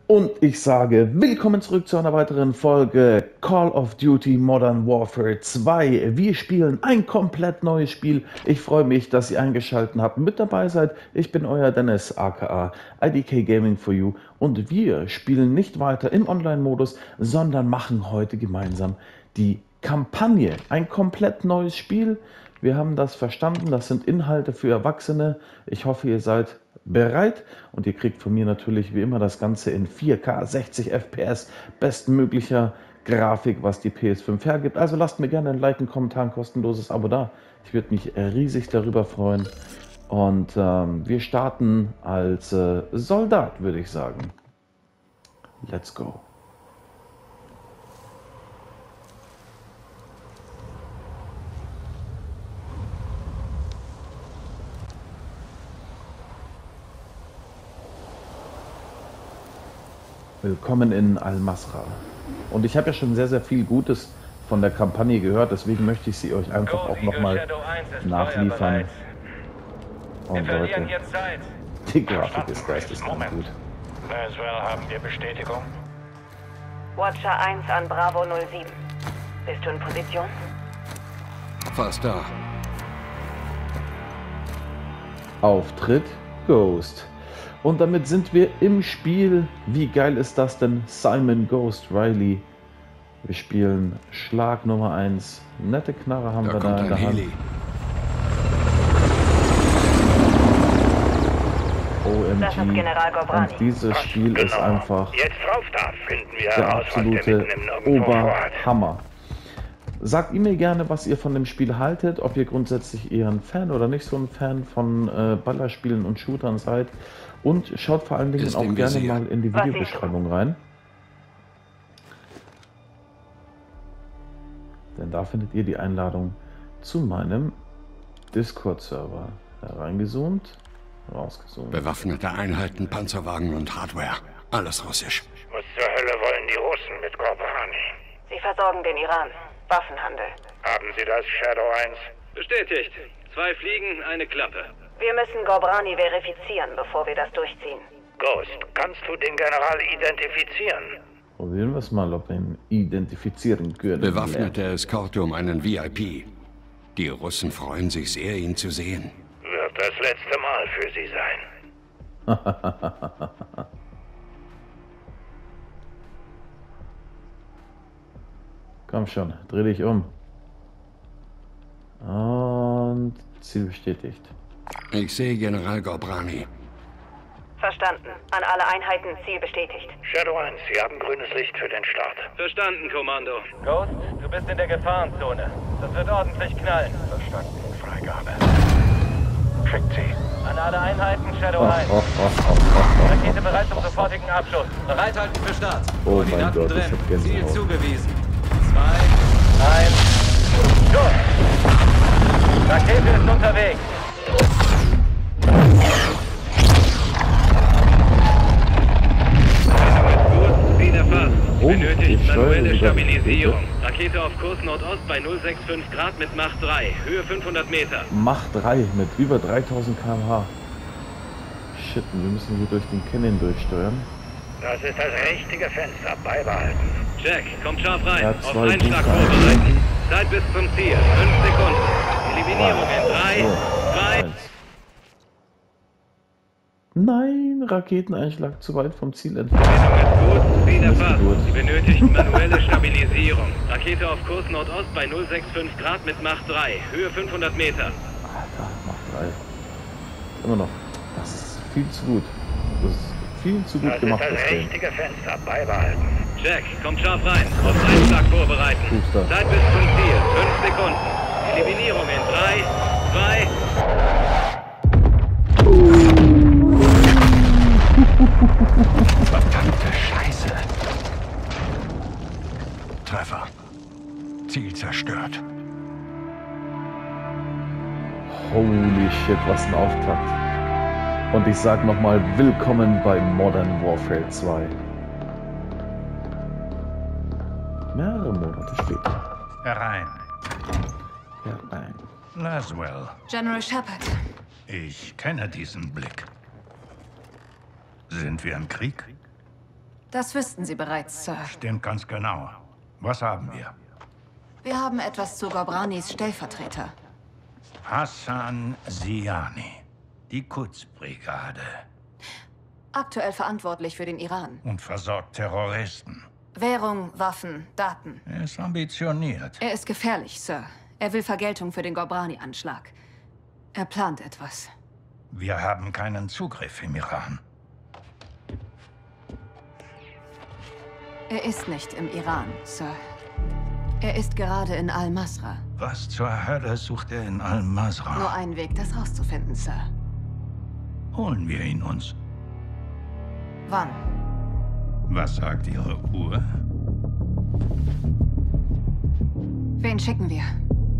Und ich sage willkommen zurück zu einer weiteren Folge Call of Duty Modern Warfare 2. Wir spielen ein komplett neues Spiel. Ich freue mich, dass ihr eingeschaltet habt, mit dabei seid. Ich bin euer Dennis, aka IDK Gaming for You. Und wir spielen nicht weiter im Online-Modus, sondern machen heute gemeinsam die Kampagne. Ein komplett neues Spiel. Wir haben das verstanden. Das sind Inhalte für Erwachsene. Ich hoffe, ihr seid bereit und ihr kriegt von mir natürlich wie immer das Ganze in 4K 60 FPS bestmöglicher Grafik, was die PS5 hergibt. Also lasst mir gerne ein Like, einen Kommentar, ein kostenloses Abo da. Ich würde mich riesig darüber freuen. Und wir starten als Soldat, würde ich sagen. Let's go. Willkommen in Al-Masra. Und ich habe ja schon sehr, sehr viel Gutes von der Kampagne gehört, deswegen möchte ich sie euch einfach auch nochmal nachliefern. Und Leute, die Grafik ist geisteskrank gut. Laswell, haben wir Bestätigung? Watcher 1 an Bravo 07. Bist du in Position? Fast da. Auftritt Ghost. Und damit sind wir im Spiel. Wie geil ist das denn? Simon Ghost Riley. Wir spielen Schlag Nummer 1. Nette Knarre haben wir da in der Hand. OMG. Und dieses Spiel ist einfach der absolute Oberhammer. Sagt mir gerne, was ihr von dem Spiel haltet, ob ihr grundsätzlich eher ein Fan oder nicht so ein Fan von Ballerspielen und Shootern seid. Und schaut vor allen Dingen auch gerne mal in die Videobeschreibung rein. Denn da findet ihr die Einladung zu meinem Discord-Server. Reingezoomt, rausgezoomt. Bewaffnete Einheiten, Panzerwagen und Hardware. Alles russisch. Was zur Hölle wollen die Russen mit Ghorbrani? Sie versorgen den Iran. Waffenhandel. Haben Sie das, Shadow 1? Bestätigt. 2 Fliegen, eine Klappe. Wir müssen Ghorbrani verifizieren, bevor wir das durchziehen. Ghost, kannst du den General identifizieren? Probieren wir es mal, ob wir ihn identifizieren können. Bewaffnete Eskorte um einen VIP. Die Russen freuen sich sehr, ihn zu sehen. Wird das letzte Mal für Sie sein. Komm schon, dreh dich um. Und Ziel bestätigt. Ich sehe General Ghorbrani. Verstanden. An alle Einheiten, Ziel bestätigt. Shadow 1, Sie haben grünes Licht für den Start. Verstanden, Kommando. Ghost, du bist in der Gefahrenzone. Das wird ordentlich knallen. Verstanden, Freigabe. Schickt sie. An alle Einheiten, Shadow 1. Rakete bereit zum sofortigen Abschuss. Bereithalten für Start. Oh mein Gott, ich hab Ziel Gänsehaut. zugewiesen. 2, 1, Schuss! Rakete ist unterwegs. Gut, Ziel erfasst. Benötigt manuelle Stabilisierung. Rakete auf Kurs Nordost bei 065 Grad mit Mach 3. Höhe 500 Meter. Mach 3 mit über 3000 km/h. Shit, wir müssen hier durch den Canyon durchsteuern. Das ist das richtige Fenster. Beibehalten. Jack, kommt scharf rein. Ja, Auf 2 Einschlag Booster. vorbereiten. Zeit bis zum Ziel. 5 Sekunden. Eliminierung in 3, 2... 1. Nein, Raketeneinschlag zu weit vom Ziel entfernt. Gut, Ziel Ist erfasst. gut. Sie benötigen manuelle Stabilisierung. Rakete auf Kurs Nordost bei 065 Grad mit Mach 3. Höhe 500 Meter. Alter, Mach 3. Immer noch. Das ist viel zu gut. Das ist viel zu gut Das gemacht, ist das das Game. richtige Fenster. Beibehalten. Jack, kommt scharf rein. Auf Einschlag vorbereiten. Booster. Zeit bis zum Ziel. 5 Sekunden. Eliminierung in 3, 2... Verdammte Scheiße. Treffer. Ziel zerstört. Holy shit, was ein Auftakt. Und ich sag nochmal willkommen bei Modern Warfare 2. Mehrere Monate später. Herein. Ja, nein. Laswell. General Shepard. Ich kenne diesen Blick. Sind wir im Krieg? Das wüssten Sie bereits, Sir. Stimmt ganz genau. Was haben wir? Wir haben etwas zu Ghobranis Stellvertreter. Hassan Siani. Die Quds-Brigade. Aktuell verantwortlich für den Iran. Und versorgt Terroristen. Währung, Waffen, Daten. Er ist ambitioniert. Er ist gefährlich, Sir. Er will Vergeltung für den Ghobrani-Anschlag. Er plant etwas. Wir haben keinen Zugriff im Iran. Er ist nicht im Iran, Sir. Er ist gerade in Al-Masra. Was zur Hölle sucht er in Al-Masra? Nur einen Weg, das rauszufinden, Sir. Holen wir ihn uns. Wann? Was sagt Ihre Uhr? Wen schicken wir?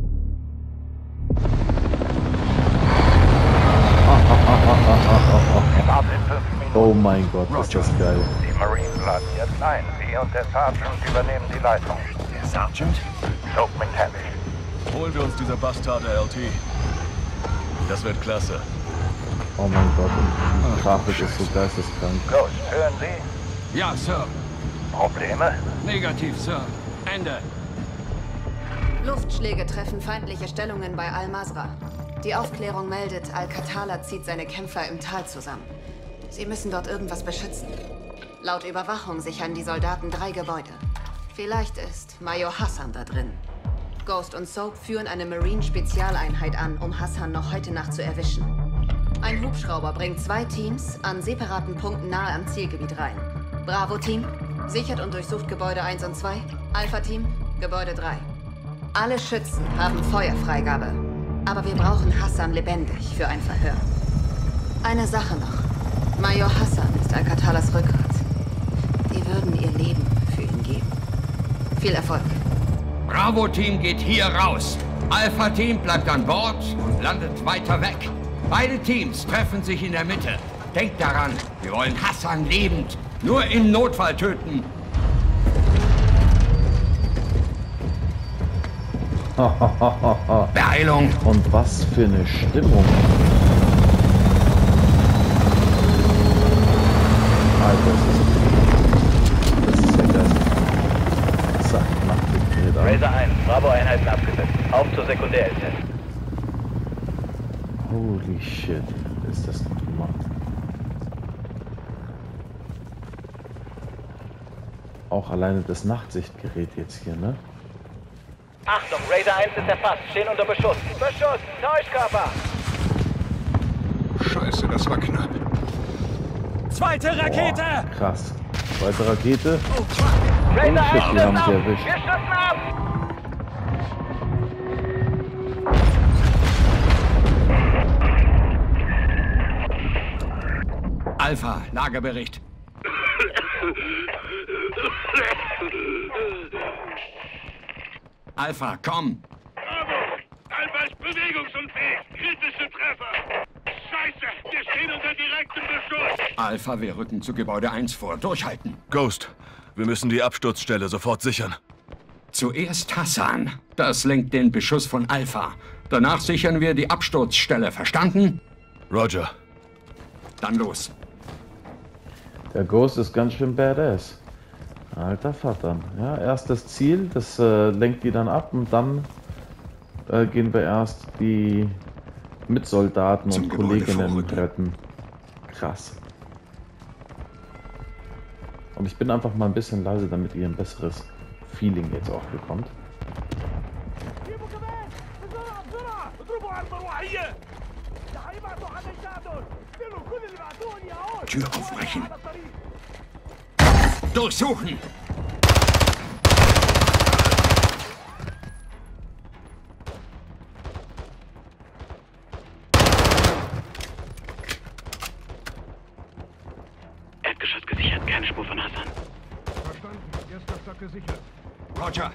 Oh mein Gott, ist das geil. Die Marines laden jetzt ein. Sie und der Sergeant übernehmen die Leitung. Der Sergeant? Soap McTavish. Holen wir uns diese Bastarde, LT. Das wird klasse. Oh mein Gott, und die Grafik ist so geisteskrank. Ghost, hören Sie? Ja, Sir. Probleme? Negativ, Sir. Ende. Luftschläge treffen feindliche Stellungen bei Al-Masra. Die Aufklärung meldet, Al-Qatala zieht seine Kämpfer im Tal zusammen. Sie müssen dort irgendwas beschützen. Laut Überwachung sichern die Soldaten 3 Gebäude. Vielleicht ist Major Hassan da drin. Ghost und Soap führen eine Marine-Spezialeinheit an, um Hassan noch heute Nacht zu erwischen. Ein Hubschrauber bringt 2 Teams an separaten Punkten nahe am Zielgebiet rein. Bravo-Team sichert und durchsucht Gebäude 1 und 2. Alpha-Team, Gebäude 3. Alle Schützen haben Feuerfreigabe. Aber wir brauchen Hassan lebendig für ein Verhör. Eine Sache noch. Major Hassan ist Al-Qatalas Rückgrat. Die würden ihr Leben für ihn geben. Viel Erfolg. Bravo-Team geht hier raus. Alpha-Team bleibt an Bord und landet weiter weg. Beide Teams treffen sich in der Mitte. Denkt daran, wir wollen Hassan lebend, nur im Notfall töten. Beeilung! Und was für eine Stimmung. Alter, das ist ja geil. Zack, mach den Gerät an. Razor 1, Bravo-Einheiten abgesetzt. Auf zur Sekundär-LZ. Holy shit, ist das gut gemacht. Auch alleine das Nachtsichtgerät jetzt hier, ne? Achtung, Razor 1 ist erfasst. Stehen unter Beschuss. Beschuss! Täuschkörper! Scheiße, das war knapp. Zweite Rakete! Boah, krass. Zweite Rakete. Razor 1 shit, die haben stürzt sie ab! erwischt. Wir stürzen ab! Alpha, Lagebericht. Alpha, komm! Bravo! Alpha ist bewegungsunfähig! Kritische Treffer! Scheiße! Wir stehen unter direktem Beschuss! Alpha, wir rücken zu Gebäude 1 vor. Durchhalten! Ghost, wir müssen die Absturzstelle sofort sichern. Zuerst Hassan. Das lenkt den Beschuss von Alpha. Danach sichern wir die Absturzstelle. Verstanden? Roger. Dann los. Der Ghost ist ganz schön badass. Alter Vater. Ja, erst das Ziel, das lenkt die dann ab und dann gehen wir erst die Mitsoldaten Zum und Gebäude Kolleginnen vorrücken. retten. Krass. Und ich bin einfach mal ein bisschen leise, damit ihr ein besseres Feeling jetzt auch bekommt. Tür aufbrechen. Durchsuchen! Erdgeschoss gesichert, keine Spur von Hassan. Verstanden. Erster Stock gesichert. Roger.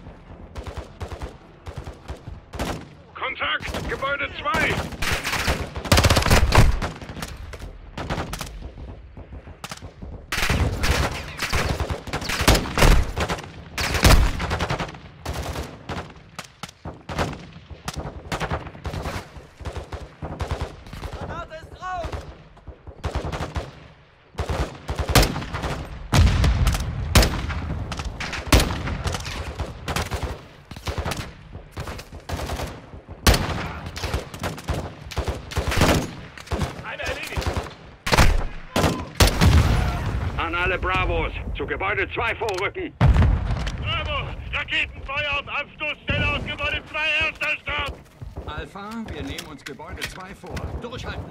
Kontakt! Gebäude 2! An alle Bravos, zu Gebäude 2 vorrücken. Bravo! Raketenfeuer auf Abstoßstelle aus Gebäude 2, erster Stock! Alpha, wir nehmen uns Gebäude 2 vor. Durchhalten!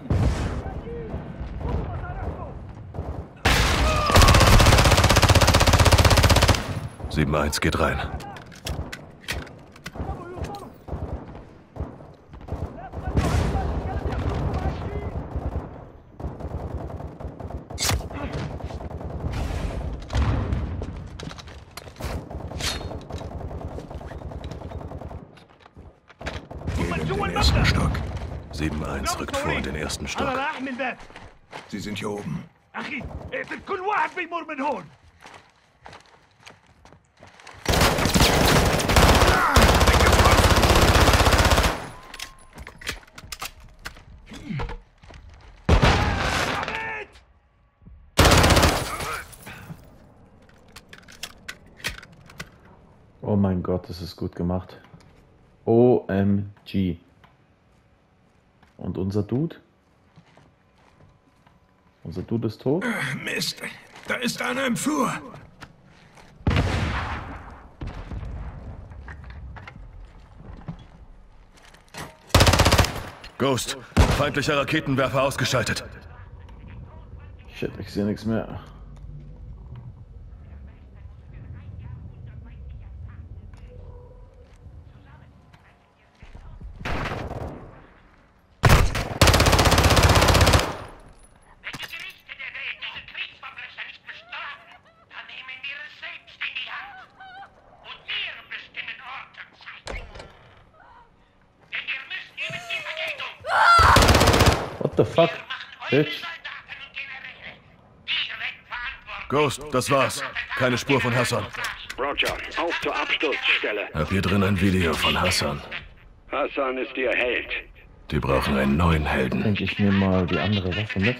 7-1, geht rein. Den ersten Stock. 7-1 rückt vor in den ersten Stock. Sie sind hier oben. Oh mein Gott, das ist gut gemacht. OMG. Und unser Dude? Unser Dude ist tot? Mist, da ist einer im Flur. Ghost, feindlicher Raketenwerfer ausgeschaltet. Shit, ich sehe nichts mehr. What the fuck? Bitch. Ghost, das war's. Keine Spur von Hassan. Roger, auf zur Absturzstelle. Hab hier drin ein Video von Hassan. Hassan ist ihr Held. Die brauchen einen neuen Helden. Denke ich mir mal die andere Waffe mit.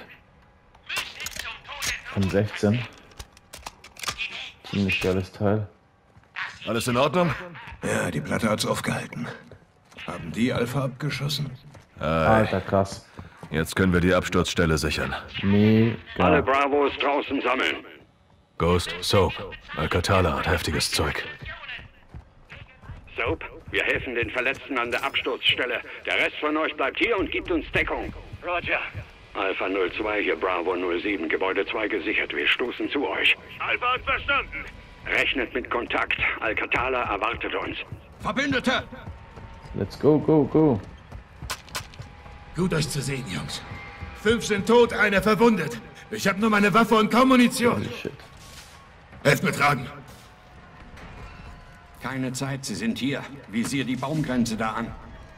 Von 16. Ziemlich geiles Teil. Alles in Ordnung? Ja, die Platte hat's aufgehalten. Haben die Alpha abgeschossen? Alter, krass. Jetzt können wir die Absturzstelle sichern. Mega. Alle Bravos draußen sammeln. Ghost, Soap. Al-Qatala hat heftiges Zeug. Soap, wir helfen den Verletzten an der Absturzstelle. Der Rest von euch bleibt hier und gibt uns Deckung. Roger. Alpha 02, hier Bravo 07, Gebäude 2 gesichert. Wir stoßen zu euch. Alpha hat verstanden. Rechnet mit Kontakt. Al-Qatala erwartet uns. Verbündete! Let's go, go, go. Gut, euch zu sehen, Jungs. 5 sind tot, einer verwundet. Ich habe nur meine Waffe und kaum Munition. Holy shit. Helft mir tragen. Keine Zeit, sie sind hier. Visier die Baumgrenze da an.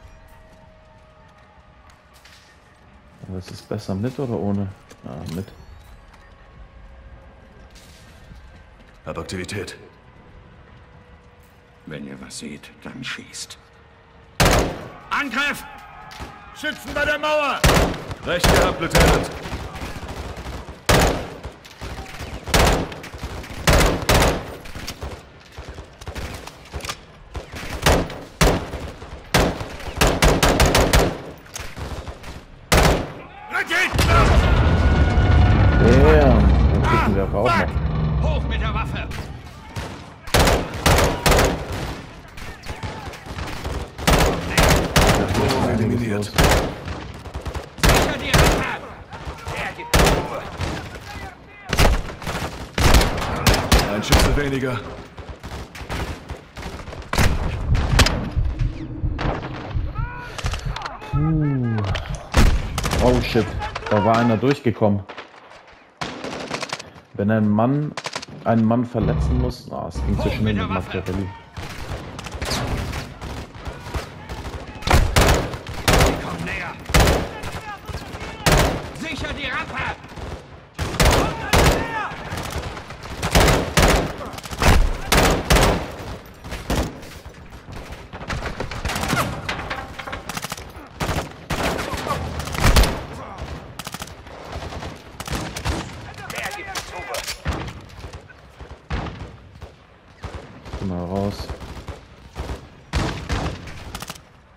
Was ist besser, mit oder ohne? Mit. Hab Aktivität. Wenn ihr was seht, dann schießt. Angriff! Schützen bei der Mauer! Recht gehabt, Lieutenant. Damn, dann kriegen wir auch noch. Hoch mit der Waffe! Eliminiert. Sicher die Rampe! Ein Schütze weniger. Oh shit, da war einer durchgekommen. Wenn ein Mann einen Mann verletzen muss, es ging zu schnell mit Machiavelli. Komm näher! Sicher die Rampe! Geh mal raus.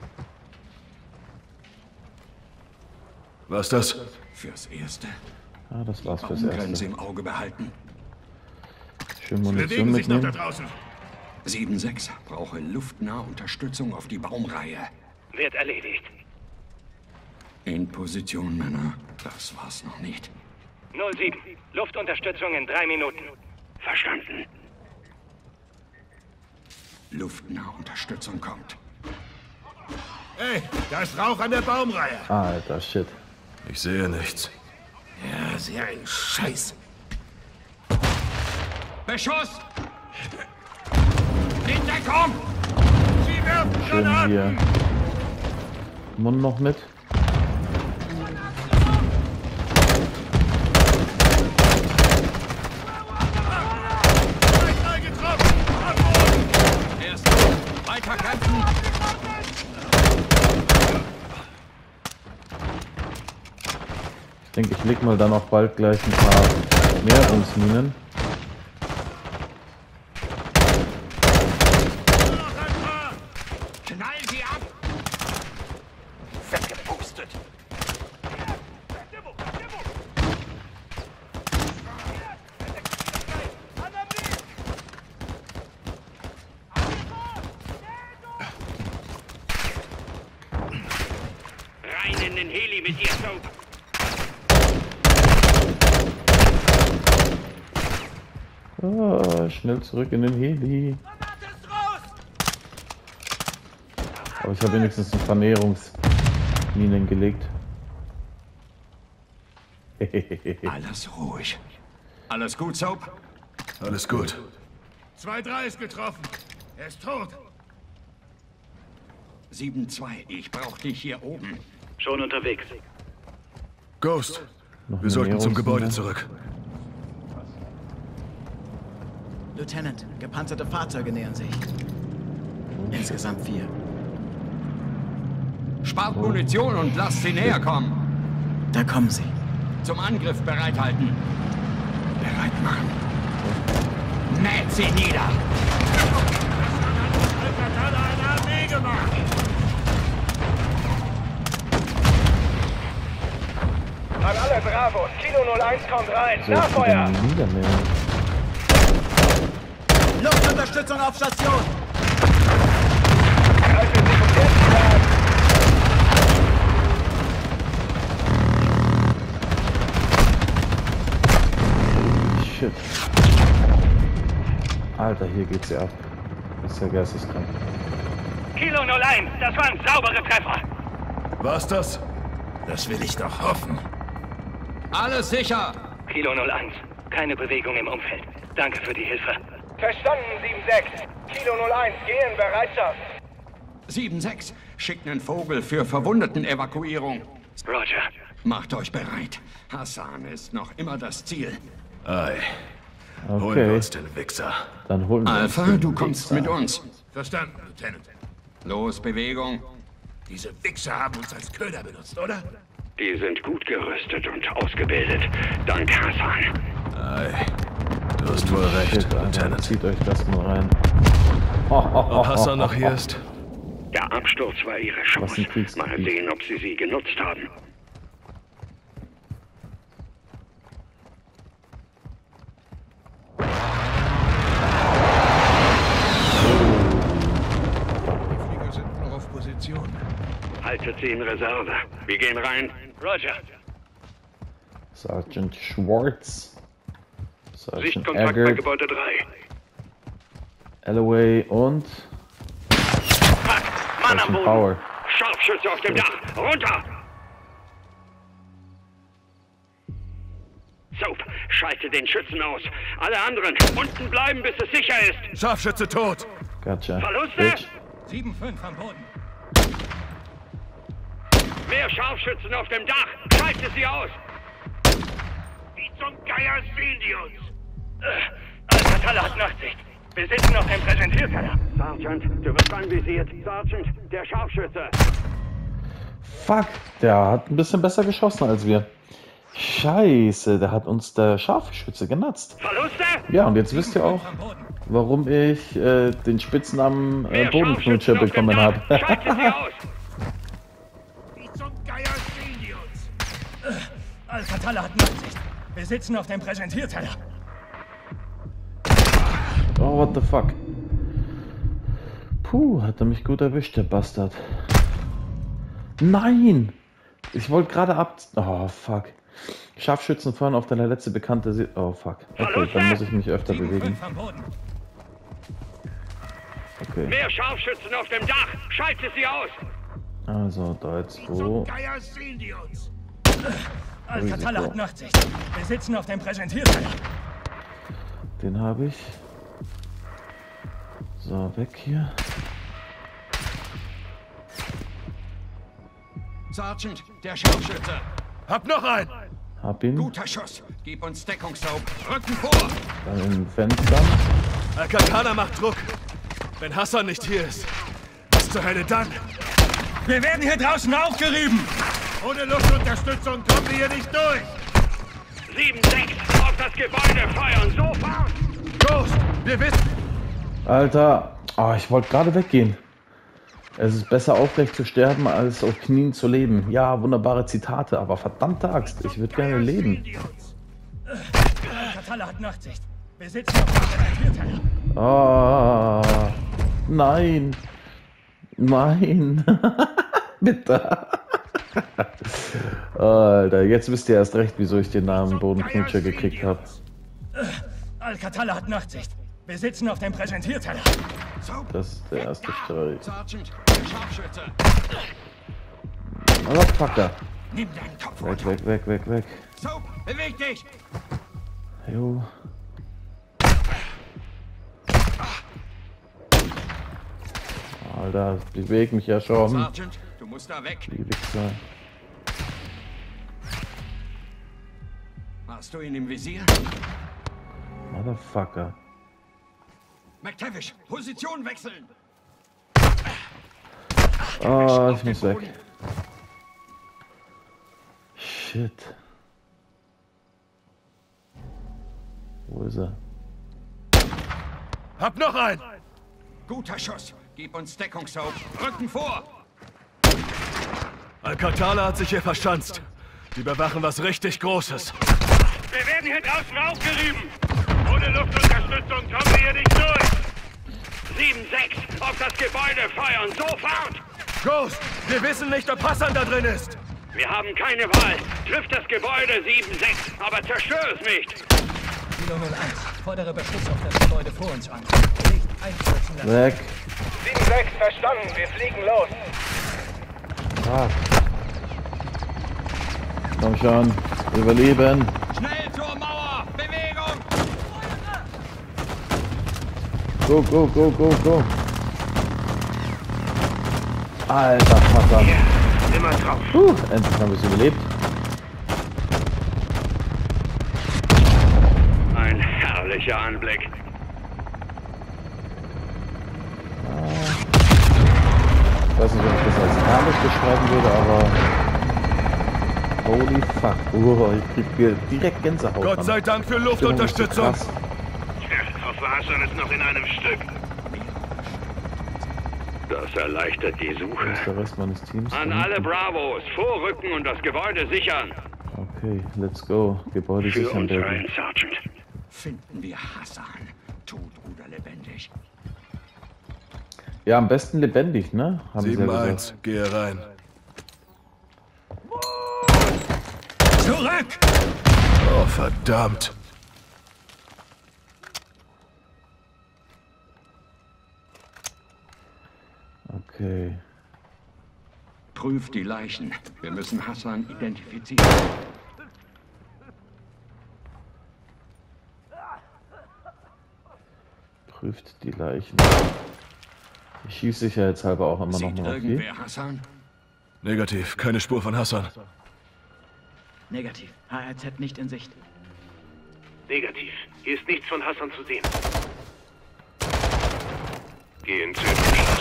Was das? Fürs Erste. Ah, das war's fürs Baumgrenze Erste. im Auge behalten. Schön Sie Munition bewegen sich noch da mitnehmen. draußen. 7-6, brauche luftnahe Unterstützung auf die Baumreihe. Wird erledigt. In Position, Männer. Das war's noch nicht. 07. Luftunterstützung in 3 Minuten. Verstanden. Luftnahe Unterstützung kommt. Hey, da ist Rauch an der Baumreihe. Alter, shit. Ich sehe nichts. Ja, sehr ein Scheiß. Beschuss! In Deckung! Sie werfen Schön Granaten. hier. Mund noch mit. Drei getroffen. Am Boden. Erst gut. Weiter kämpfen! Ich denke, ich leg mal dann auch bald gleich ein paar Mehrungsminen. Knall sie ab! Weggepustet! Rein in den Heli mit ihr, Soap. Ah, schnell zurück in den Heli. Aber ich habe wenigstens ein Vermehrungsminen gelegt. Alles ruhig. Alles gut, Soap? Alles gut. 2-3 ist getroffen. Er ist tot. 7-2, ich brauch dich hier oben. Schon unterwegs. Ghost, Noch wir eine sollten zum Gebäude Mehrungsmine. zurück. Lieutenant, gepanzerte Fahrzeuge nähern sich. Insgesamt 4. Spart Munition und lasst sie näher kommen. Da kommen sie. Zum Angriff bereithalten. Bereit machen. Mäht sie nieder. Alcatala eine Armee gemacht. An alle Bravos. Kilo 01 kommt rein. So, Nachfeuer. den Niedermeer. Luftunterstützung auf Station! Greifen Sie zum ersten Mal. Shit. Alter, hier geht's ja ab. Ist ja geisteskrank. Kilo 01. Das waren saubere Treffer. War's das? Das will ich doch hoffen. Alles sicher. Kilo 01. Keine Bewegung im Umfeld. Danke für die Hilfe. Verstanden, 7-6. Kilo 01. Geh in Bereitschaft. 7-6, schickt einen Vogel für Verwundetenevakuierung. Roger. Macht euch bereit. Hassan ist noch immer das Ziel. Ei. Holen wir Okay, uns den Wichser. dann holen wir uns Alpha, den du kommst Wichser. mit uns. Verstanden, Lieutenant. Los, Bewegung. Diese Wichser haben uns als Köder benutzt, oder? Die sind gut gerüstet und ausgebildet. Dank Hassan. Ei. Du hast wohl recht, Shit, Alter, Lieutenant. zieht euch das mal rein. Ob Hassan noch hier ist? Der Absturz war ihre Was Chance. ein Kriegsgebiet. Mal sehen, ob sie genutzt haben. Die Flieger sind noch auf Position. Haltet sie in Reserve. Wir gehen rein. Roger. Sergeant Schwartz. Sergeant Sichtkontakt bei Eggert, Gebäude 3. Alloway und Mann am Sergeant Boden. Power. Scharfschütze auf dem Dach. Runter! Soap, schalte den Schützen aus. Alle anderen unten bleiben, bis es sicher ist. Scharfschütze tot! Gotcha. Verluste? Bitch. 7-5 am Boden. Mehr Scharfschützen auf dem Dach. Schalte sie aus. Wie zum Geier sehen die uns? Alcatala hat Nachtsicht. Wir sitzen auf dem Präsentierteller. Sergeant, du wirst anvisiert. Sergeant, der Scharfschütze. Fuck, der hat ein bisschen besser geschossen als wir. Scheiße, da hat uns der Scharfschütze genatzt. Verluste? Ja, und jetzt wisst ihr auch, warum ich den Spitznamen Bodenknutscher bekommen habe. Schalte sie aus. Wie zum Geier sehen die uns? Alcatala hat Nachtsicht. Wir sitzen auf dem Präsentierteller. Oh, what the fuck? Puh, hat er mich gut erwischt, der Bastard. Nein! Ich wollte gerade ab... Oh, fuck. Scharfschützen fahren auf deine letzte bekannte... Oh, fuck. Okay, dann muss ich mich öfter bewegen. Okay. Mehr Scharfschützen auf dem Dach! Schaltet sie aus! Also, da jetzt so. Al-Qatala hat Nachtsicht. Wir sitzen auf dem Präsentierteller. Den habe ich. So, weg hier. Sergeant, der Scharfschütze! Hab noch einen! Hab ihn. Guter Schuss! Gib uns Deckungssaub! Rücken vor! Dann in den Fenstern. Al-Qatala macht Druck. Wenn Hassan nicht hier ist, was zur Hölle dann? Wir werden hier draußen aufgerieben! Ohne Luftunterstützung kommen wir hier nicht durch! 7-6! Auf das Gebäude feuern! Sofort! Ghost! Wir wissen... Alter! Oh, ich wollte gerade weggehen. Es ist besser aufrecht zu sterben, als auf Knien zu leben. Ja, wunderbare Zitate, aber verdammte Axt, ich würde gerne leben. Al-Qatala hat Nachtsicht. Wir sitzen auf dem Präsentierteller. Ah, nein. Nein. Bitte. Alter, jetzt wisst ihr erst recht, wieso ich den Namen Bodenknutscher gekriegt habe. Al-Qatala hat Nachtsicht. Wir sitzen auf dem Präsentierteller. Das ist der erste Streich. Sergeant, der Scharfschütze! Motherfucker. Nimm deinen Kopf Weg, weg, weg, weg, weg. So, beweg dich! Jo. Alter, ich bewege mich ja schon. Sergeant, du musst da weg. Die Wichser. Hast du ihn im Visier? Motherfucker. McTavish, Position wechseln! Oh, ich muss weg. Shit. Wo ist er? Hab noch einen! Guter Schuss! Gib uns Deckungssaub! Rücken vor! Al-Qatala hat sich hier verschanzt. Die bewachen was richtig Großes. Wir werden hier draußen aufgerieben! Ohne Luftunterstützung kommen wir hier nicht durch! 7-6! Auf das Gebäude feuern! Sofort! Ghost! Wir wissen nicht, ob Hassan da drin ist! Wir haben keine Wahl! Triff das Gebäude 7-6, aber zerstör es nicht! Kilo 01, fordere Beschuss auf das Gebäude vor uns an. Licht einstürzen lassen. Weg! 7-6, verstanden, wir fliegen los! Ah. Komm schon, überleben! Schnell zur Mauer! Bewegung! Go, go, go, go, go! Alter Vater! Ja, immer drauf! Endlich haben wir es überlebt. Ein herrlicher Anblick. Ich weiß nicht, ob ich das als herrlich beschreiben würde, aber... Holy fuck. Oh, ich krieg hier direkt Gänsehaut. Gott sei Dank für Luftunterstützung. Ich hoffe, Hassan ist noch in einem Stück. Das erleichtert die Suche. Das ist der Rest meines Teams. An alle Bravos, vorrücken und das Gebäude sichern. Okay, let's go. Gebäude Für sichern, uns Baby. ein, Sergeant. Finden wir Hassan, tot oder lebendig. Ja, am besten lebendig, ne? Haben sie ja 7-1, gesagt. gehe rein. Zurück! Oh, verdammt. Okay. Prüft die Leichen. Wir müssen Hassan identifizieren. Prüft die Leichen. Ich schieße sicherheitshalber auch immer noch mal auf die. Irgendwer Hassan? Negativ, keine Spur von Hassan. Negativ. HRZ nicht in Sicht. Negativ. Hier ist nichts von Hassan zu sehen. Geh in Tötungsschluss.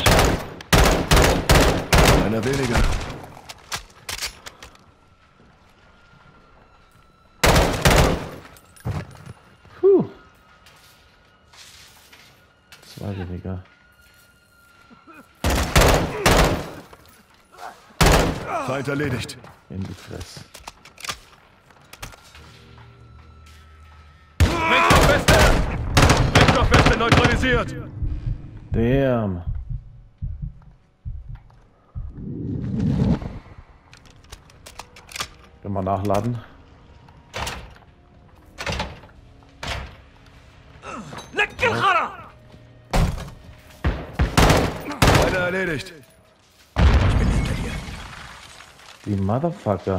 Einer weniger. Puh. 2 weniger. Feind erledigt. In die Fresse. Ziel neutralisiert. Damn. Mal nachladen. Einer erledigt. Ich bin hinter dir. Die Motherfucker.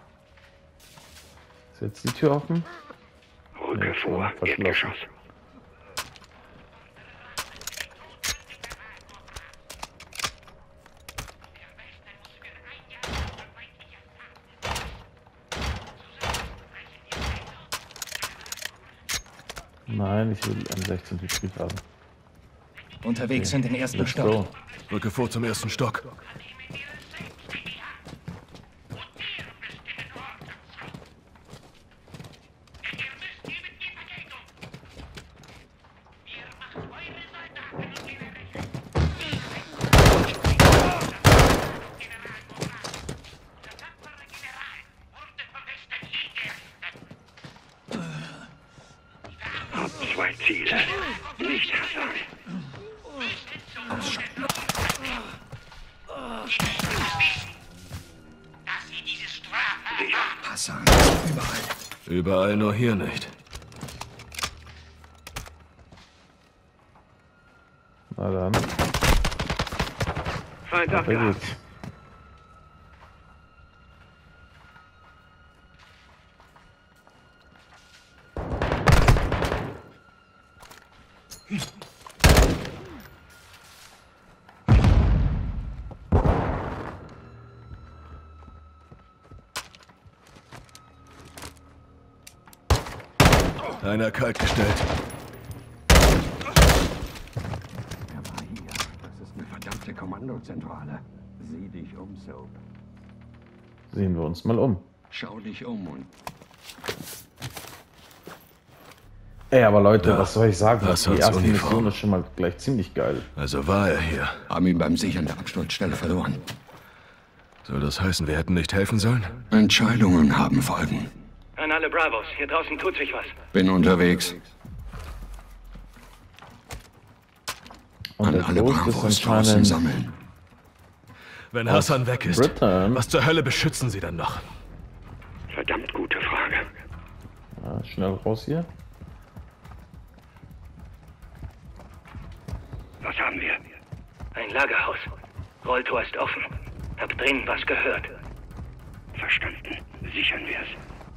Ist jetzt die Tür offen? Rücke vor, Erdgeschoss. Nein, ich will einen 16 Hybrid haben. Unterwegs sind den ersten Stock. So. Rücke vor zum ersten Stock. Zwei Ziele. Nicht Hassan. Hassan, überall. Überall, nur hier nicht. Na dann. Feind abgehakt. Einer kaltgestellt. Er war hier. Das ist eine verdammte Kommandozentrale. Sieh dich um, Soap. Sehen wir uns mal um. Schau dich um und... Ey, aber Leute, Ja, was soll ich sagen? das Die als erste Uniform. Mission ist schon mal gleich ziemlich geil. Also war er hier. Haben ihn beim Sichern der Absturzstelle verloren. Soll das heißen, wir hätten nicht helfen sollen? Entscheidungen haben Folgen. An alle Bravos, hier draußen tut sich was. Bin unterwegs. Und An der alle Ghost ist Bravos draußen anscheinend sammeln. Wenn Hassan weg ist, Britain. was zur Hölle beschützen sie dann noch? Verdammt gute Frage. Ja, schnell raus hier. Was haben wir? Ein Lagerhaus. Rolltor ist offen. Hab drin was gehört. Verstanden. Sichern wir es.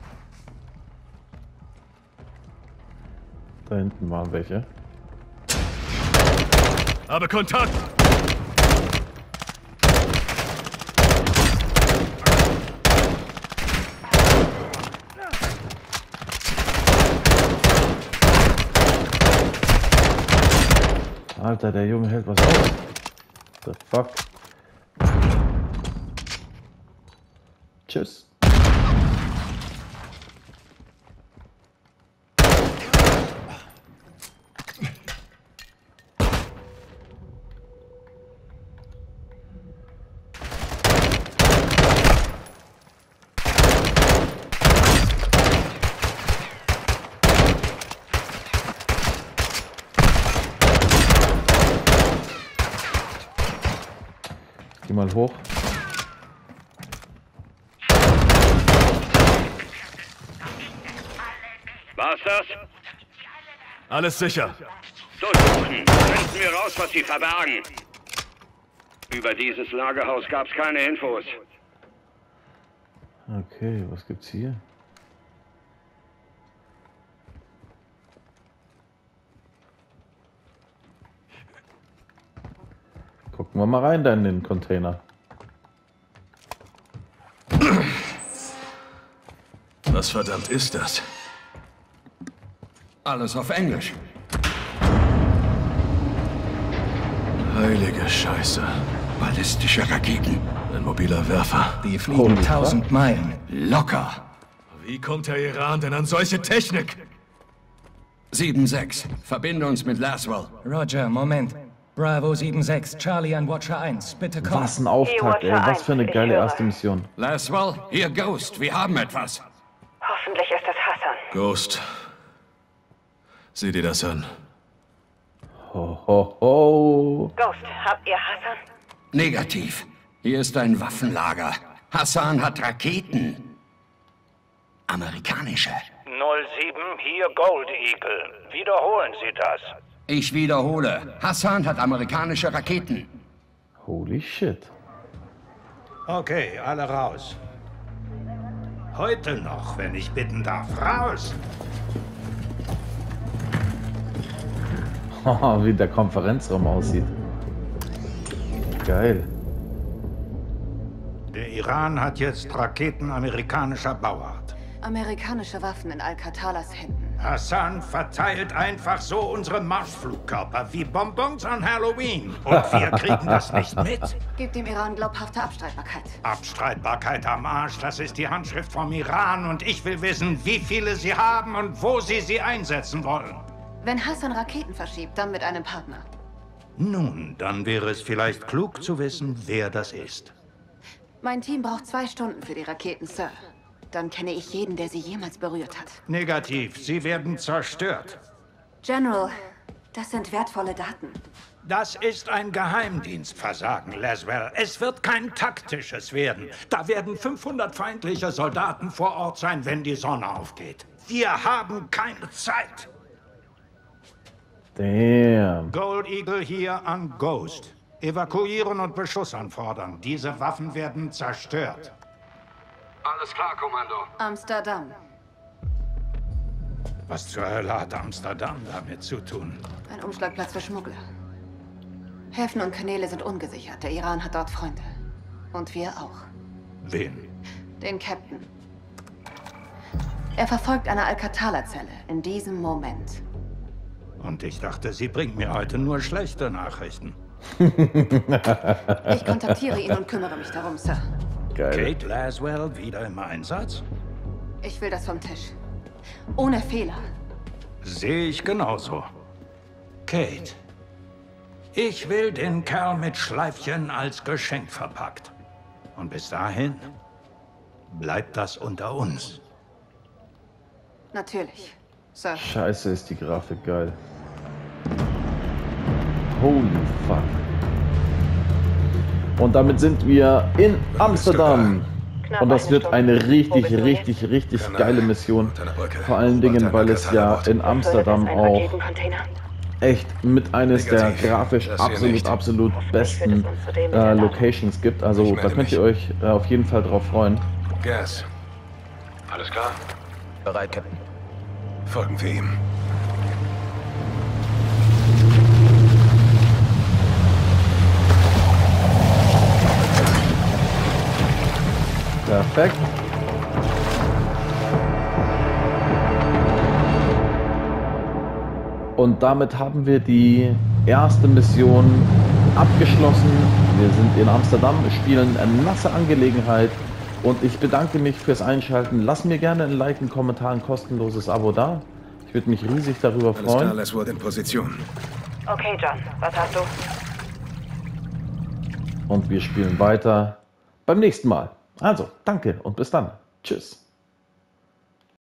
Da hinten waren welche. Habe Kontakt! Alter, der Junge hält was aus. The fuck? Tschüss. Geh mal hoch. War's das? Alles sicher. Durchsuchen. Finden wir raus, was sie verbergen. Über dieses Lagerhaus gab's keine Infos. Okay, was gibt's hier? Gucken wir mal rein da in den Container. Was verdammt ist das? Alles auf Englisch. Heilige Scheiße. Ballistische Raketen. Ein mobiler Werfer. Die fliegen 1000 Meilen. Locker. Wie kommt der Iran denn an solche Technik? 7-6. Verbinde uns mit Laswell. Roger, Moment. Bravo 7-6, Charlie an Watcher 1. Bitte komm. Was ein Auftakt, ey. Was für eine geile erste Mission. Laswell, hier Ghost. Wir haben etwas. Hoffentlich ist es Hassan. Ghost. Sieh dir das an. Ho, ho, ho. Ghost, habt ihr Hassan? Negativ. Hier ist ein Waffenlager. Hassan hat Raketen. Amerikanische. 07, hier Gold Eagle. Wiederholen Sie das. Ich wiederhole. Hassan hat amerikanische Raketen. Holy shit. Okay, alle raus. Heute noch, wenn ich bitten darf. Raus! Wie der Konferenzraum aussieht. Geil. Der Iran hat jetzt Raketen amerikanischer Bauart. Amerikanische Waffen in Al-Qatalas Händen. Hassan verteilt einfach so unsere Marschflugkörper wie Bonbons an Halloween. Und wir kriegen das nicht mit. Gibt dem Iran glaubhafte Abstreitbarkeit. Abstreitbarkeit am Arsch, das ist die Handschrift vom Iran. Und ich will wissen, wie viele sie haben und wo sie einsetzen wollen. Wenn Hassan Raketen verschiebt, dann mit einem Partner. Nun, dann wäre es vielleicht klug zu wissen, wer das ist. Mein Team braucht 2 Stunden für die Raketen, Sir. Dann kenne ich jeden, der sie jemals berührt hat. Negativ, sie werden zerstört. General, das sind wertvolle Daten. Das ist ein Geheimdienstversagen, Laswell. Es wird kein taktisches werden. Da werden 500 feindliche Soldaten vor Ort sein, wenn die Sonne aufgeht. Wir haben keine Zeit. Damn. Gold Eagle hier an Ghost. Evakuieren und Beschuss anfordern. Diese Waffen werden zerstört. Alles klar, Kommando. Amsterdam. Was zur Hölle hat Amsterdam damit zu tun? Ein Umschlagplatz für Schmuggler. Häfen und Kanäle sind ungesichert. Der Iran hat dort Freunde. Und wir auch. Wen? Den Captain. Er verfolgt eine Al-Qatala-Zelle in diesem Moment. Und ich dachte, sie bringt mir heute nur schlechte Nachrichten. Ich kontaktiere ihn und kümmere mich darum, Sir. Geil. Kate Laswell wieder im Einsatz? Ich will das vom Tisch. Ohne Fehler. Sehe ich genauso. Kate, ich will den Kerl mit Schleifchen als Geschenk verpackt. Und bis dahin bleibt das unter uns. Natürlich, Sir. Scheiße, ist die Grafik geil. Holy fuck. Und damit sind wir in Amsterdam. Und das wird eine richtig geile Mission. Vor allen Dingen, weil es ja in Amsterdam auch echt mit eines der grafisch absolut besten Locations gibt. Also da könnt ihr euch auf jeden Fall drauf freuen. Gas. Alles klar? Bereit, Captain. Folgen wir ihm. Perfekt. Und damit haben wir die erste Mission abgeschlossen. Wir sind in Amsterdam, spielen eine nasse Angelegenheit. Und ich bedanke mich fürs Einschalten. Lass mir gerne ein Like, einen Kommentar, ein kostenloses Abo da. Ich würde mich riesig darüber freuen. Alles klar, Laswell in Position. Okay, John, was hast du? Und wir spielen weiter beim nächsten Mal. Also, danke und bis dann. Tschüss.